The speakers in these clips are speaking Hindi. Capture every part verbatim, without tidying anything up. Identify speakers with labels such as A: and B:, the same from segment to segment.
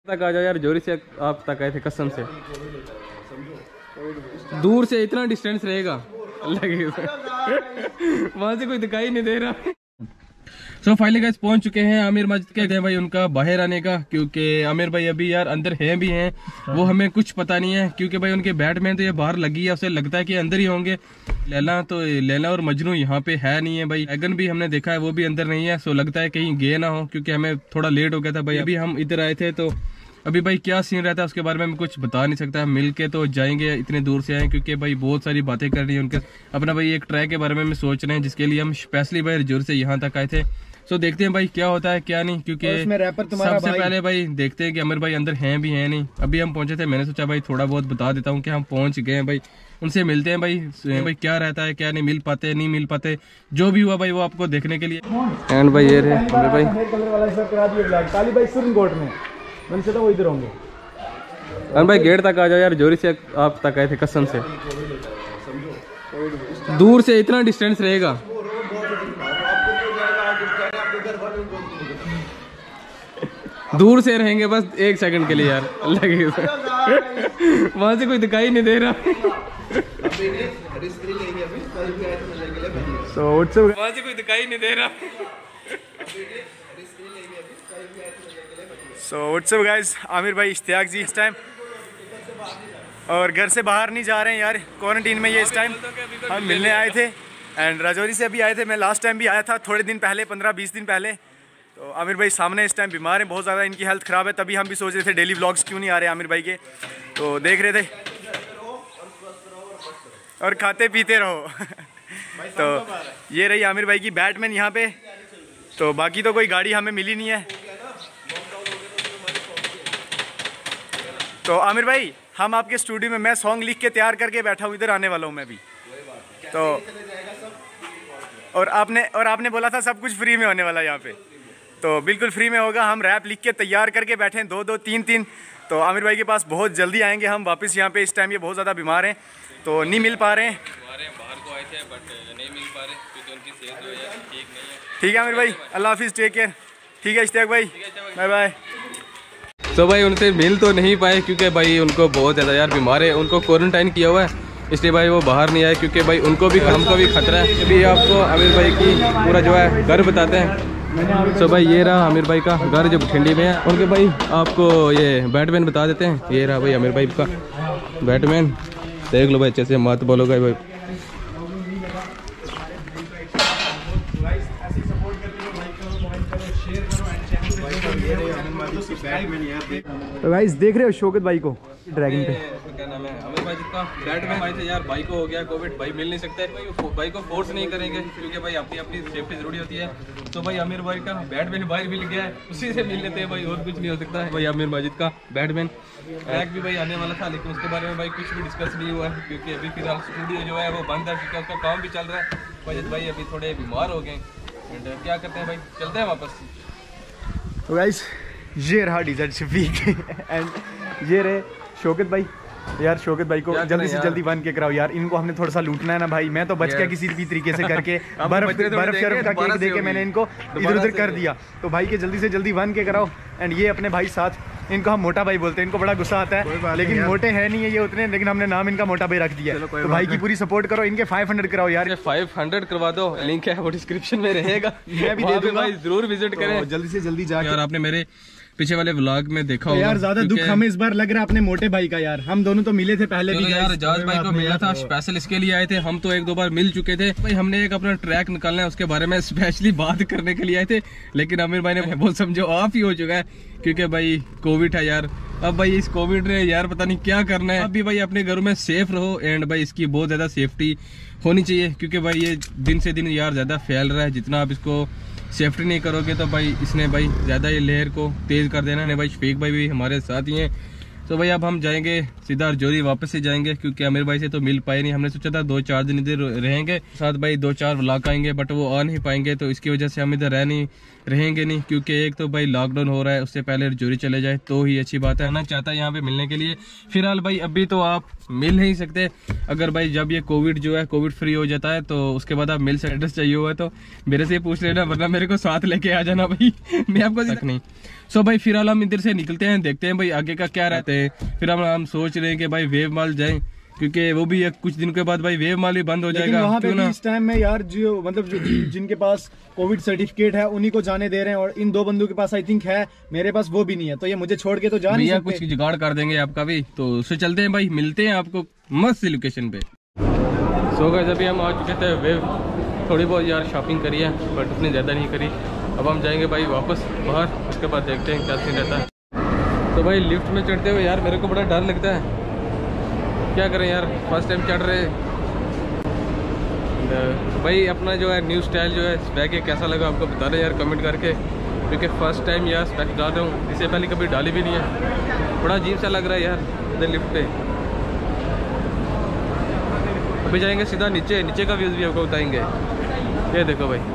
A: तक आ जाओ यार, जोरी से आप तक आए थे कसम से। दूर से इतना डिस्टेंस रहेगा लगे वहां से कोई दिखाई नहीं दे रहा। सो फाइनली गाइस पहुंच चुके हैं आमिर मस्जिद के थे भाई उनका बाहर आने का, क्योंकि आमिर भाई अभी यार अंदर हैं भी हैं, वो हमें कुछ पता नहीं है क्योंकि भाई उनके बैटमैन तो ये बाहर लगी है, उसे लगता है कि अंदर ही होंगे। लैला तो लैला और मजनू यहाँ पे है नहीं है भाई, एगन भी हमने देखा है वो भी अंदर नहीं है, सो लगता है कहीं गए ना हो क्योंकि हमें थोड़ा लेट हो गया था भाई। अभी हम इधर आए थे तो अभी भाई क्या सीन रहता है उसके बारे में मैं कुछ बता नहीं सकता, मिल के तो जाएंगे, इतने दूर से आए क्योंकि भाई बहुत सारी बातें करनी है उनके अपना भाई एक ट्रैक के बारे में मैं सोच रहे हैं जिसके लिए हम स्पेशली भाई जोर से यहाँ तक आए थे। सो देखते हैं भाई क्या होता है क्या नहीं, क्योंकि सबसे पहले भाई देखते हैं कि अमर भाई अंदर हैं भी हैं नहीं। अभी हम पहुंचे थे, मैंने सोचा भाई थोड़ा बहुत बता देता हूँ कि हम पहुंच गए हैं भाई, उनसे मिलते हैं भाई भाई क्या रहता है क्या नहीं, मिल पाते नहीं मिल पाते, जो भी हुआ भाई वो आपको देखने के लिए। एंड भाई ये रहे अमर भाई वो इधर होंगे। अमर भाई गेट तक आ जाओ यार, जोरी से आप तक आए थे कसम से। दूर से इतना डिस्टेंस रहेगा दूर से रहेंगे बस एक सेकंड के लिए यार लगे वहां से कोई दिखाई नहीं दे रहा so, वहां से कोई दिखाई नहीं दे रहा
B: सो व्हाट्सअप गाइस, आमिर भाई इश्तियाक जी इस टाइम और घर से बाहर नहीं जा रहे हैं यार, क्वारंटीन में ये इस टाइम हम मिलने आए थे। एंड राजौरी से अभी आए थे, मैं लास्ट टाइम भी आया था थोड़े दिन पहले, पंद्रह बीस दिन पहले। तो आमिर भाई सामने इस टाइम बीमार हैं बहुत ज़्यादा, इनकी हेल्थ ख़राब है, तभी हम भी सोच रहे थे डेली व्लॉग्स क्यों नहीं आ रहे आमिर भाई के, तो देख रहे थे और खाते पीते रहो तो ये रही आमिर भाई की बैटमैन यहाँ पे, तो बाकी तो कोई गाड़ी हमें मिली नहीं है। तो आमिर भाई हम आपके स्टूडियो में, मैं सॉन्ग लिख के तैयार करके बैठा हूँ, इधर आने वाला हूँ मैं भी, तो और आपने और आपने बोला था सब कुछ फ्री में होने वाला है यहाँ पे, तो बिल्कुल फ्री में होगा। हम रैप लिख के तैयार करके बैठे हैं, दो दो तीन तीन, तो आमिर भाई के पास बहुत जल्दी आएंगे हम वापस यहाँ पे। इस टाइम ये बहुत ज़्यादा बीमार हैं तो नहीं मिल पा रहे हैं,
A: बाहर को आए थे बट नहीं मिल पा रहे क्योंकि उनकी सेहत जो है ठीक नहीं है।
B: ठीक है आमिर भाई, अल्लाह हाफिज़, टेक केयर। ठीक है इश्तियाक भाई, बाय बाय।
A: तो भाई उनसे मिल तो नहीं पाए क्योंकि भाई उनको बहुत ज़्यादा यार बीमार है, उनको क्वारंटाइन किया हुआ है, इसलिए भाई वो बाहर नहीं आए क्योंकि भाई उनको भी हमको भी खतरा है। अभी आपको आमिर भाई की पूरा जो है घर बताते हैं। तो भाई ये रहा आमिर भाई का घर जो बठिंडी में है, उनके भाई आपको ये बैटमैन बता देते हैं। ये रहा भाई आमिर भाई का बैटमैन, देख लो भाई अच्छे से, मत बोलोगे भाई।
B: तो गाइस देख रहे हो शौकत भाई को ड्रैगन पे,
A: क्या नाम है आमिर भाई जिसका बैटमैन भाई थे यार, भाई को हो गया कोविड, भाई मिल नहीं सकते, भाई को फोर्स नहीं करेंगे क्योंकि भाई अपनी अपनी सेफ्टी जरूरी होती है। तो भाई आमिर भाई का बैटमैन भाई मिल गया है, उसी से मिल लेते हैं भाई, और कुछ नहीं हो सकता है। भाई आमिर माजिद का बैटमैन ट्रैक भी भाई आने वाला था, लेकिन उसके बारे में भाई कुछ भी डिस्कस नहीं हुआ है क्योंकि अभी फिलहाल स्टूडियो जो है वो बंद है क्योंकि उसका काम भी चल रहा है। माजिद भाई अभी थोड़े बीमार हो गए, क्या करते हैं भाई, चलते हैं वापस।
B: तो गाइस ये रहा डीजल शफीक एंड ये रहे शौकत भाई। यार शौकत भाई को जल्दी से जल्दी बन के कराओ यार, इनको हमने थोड़ा सा लूटना है ना भाई। मैं तो बच गया किसी भी तरीके से करके, बर्फ बर्फ शर्फ का केक दे के मैंने इनको इधर उधर कर दिया, तो भाई के जल्दी से जल्दी बन के कराओ। एंड ये अपने भाई साथ, इनको हम मोटा भाई बोलते हैं, इनको बड़ा गुस्सा आता है लेकिन मोटे है नहीं है ये उतने, लेकिन हमने नाम इनका मोटा भाई रख दिया। तो भाई की पूरी सपोर्ट करो, इनके फाइव हंड्रेड कराओ यार,
A: फाइव हंड्रेड करवा दो, लिंक है वो डिस्क्रिप्शन में रहेगा, मैं भी दे दूंगा भाई, जरूर विजिट करें
B: जल्दी से जल्दी जाके।
A: यार आपने मेरे पीछे वाले व्लॉग में देखा होगा
B: यार, ज्यादा दुख हमें इस बार लग रहा है अपने मोटे भाई का यार, हम दोनों तो मिले थे पहले भी
A: यार, जाज भाई को मिला था, स्पेशल इसके लिए आए थे, हम तो एक दो बार मिल चुके थे भाई। हमने एक अपना ट्रैक निकालना है उसके बारे में स्पेशली बात करने के लिए आए थे, लेकिन आमिर भाई ने वो समझो ऑफ ही हो चुका है क्योंकि भाई कोविड है यार। अब भाई इस कोविड ने यार पता नहीं क्या करना है। अभी भाई अपने घरों में सेफ रहो एंड भाई इसकी बहुत ज्यादा सेफ्टी होनी चाहिए क्योंकि भाई ये दिन से दिन यार ज्यादा फैल रहा है, जितना आप इसको सेफ्टी नहीं करोगे तो भाई इसने भाई ज़्यादा ये लहर को तेज़ कर देना है। भाई शफीक भाई भी हमारे साथ ही हैं, तो भाई अब हम जाएंगे सीधा जोरी वापस से जाएंगे क्योंकि आमिर भाई से तो मिल पाए नहीं। हमने सोचा था दो चार दिन इधर रहेंगे, साथ भाई दो चार व्लॉग आएंगे बट वो आ नहीं पाएंगे, तो इसकी वजह से हम इधर रह नहीं रहेंगे नहीं क्योंकि एक तो भाई लॉकडाउन हो रहा है, उससे पहले जोरी चले जाए तो ही अच्छी बात है। आना चाहता है यहाँ पे मिलने के लिए। फिलहाल भाई अभी तो आप मिल नहीं सकते। अगर भाई जब ये कोविड जो है कोविड फ्री हो जाता है तो उसके बाद आप मिल सकते। एड्रेस चाहिए हुआ है तो मेरे से पूछ लेना, वरना मेरे को साथ लेके आ जाना भाई। मैं आपको तक नहीं। सो भाई फिलहाल हम इधर से निकलते हैं, देखते हैं भाई आगे का क्या रहता है। फिर हम हम सोच रहे हैं कि भाई वेव मॉल जाएं, क्योंकि वो भी एक कुछ दिन के बाद भाई वेव मॉल ही बंद हो जाएगा।
B: वहाँ पे
A: क्यों ना?
B: इस टाइम में यार जो मतलब जो जिनके पास कोविड सर्टिफिकेट है उन्हीं को जाने दे रहे हैं, और इन दो बंदों के पास आई थिंक है, मेरे पास वो भी नहीं है, तो ये मुझे छोड़ के तो जा नहीं सकते।
A: कुछ जुगाड़ कर देंगे आपका भी। तो उससे चलते हैं भाई, मिलते हैं आपको मस्त सी लोकेशन पे। सो गाइस अभी हम आ चुके थे वेव, थोड़ी बहुत यार शॉपिंग करी है बट उतनी ज़्यादा नहीं करी। अब हम जाएंगे भाई वापस बाहर, उसके बाद देखते हैं क्या सीन रहता है। तो भाई लिफ्ट में चढ़ते हुए यार मेरे को बड़ा डर लगता है, क्या करें यार, फर्स्ट टाइम चढ़ रहे। भाई अपना जो है न्यू स्टाइल जो है स्पैक है, कैसा लगा आपको बता दें यार कमेंट करके, क्योंकि फर्स्ट टाइम यार स्पैक डाल रहा हूँ, इससे पहले कभी डाली भी नहीं है। बड़ा अजीब सा लग रहा है यार इधर लिफ्ट पे। अभी जाएंगे सीधा नीचे, नीचे का व्यूज़ भी आपको बताएंगे। ये देखो भाई,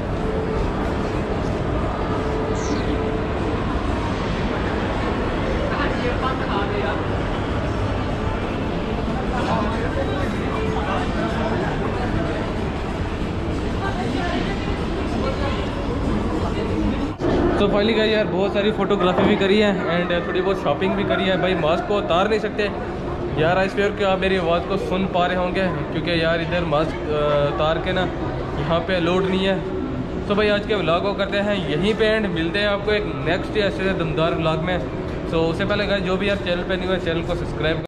A: तो फाइनली गई यार बहुत सारी फोटोग्राफी भी करी है एंड थोड़ी बहुत शॉपिंग भी करी है। भाई मास्क को उतार नहीं सकते यार, आई स्वेयर कि आप मेरी आवाज़ को सुन पा रहे होंगे, क्योंकि यार इधर मास्क उतार के ना यहाँ पे लोड नहीं है। तो भाई आज के व्लॉग को करते हैं यहीं पे एंड, मिलते हैं आपको एक नेक्स्ट ऐसे दमदार व्लॉग में। सो उससे पहले गाइस जो भी यार चैनल पे नहीं हुआ चैनल को सब्सक्राइब